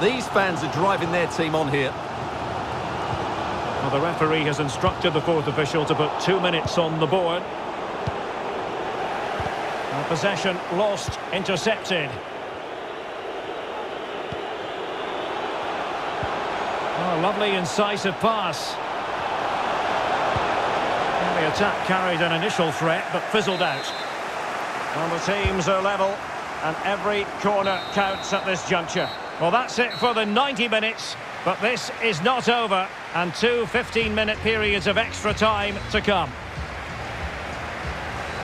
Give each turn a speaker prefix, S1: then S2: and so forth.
S1: These fans are driving their team on here.
S2: Well, the referee has instructed the fourth official to put 2 minutes on the board. Possession lost, intercepted. Oh, lovely incisive pass. And the attack carried an initial threat but fizzled out. Well, the teams are level and every corner counts at this juncture. Well, that's it for the 90 minutes, but this is not over, and two 15-minute periods of extra time to come.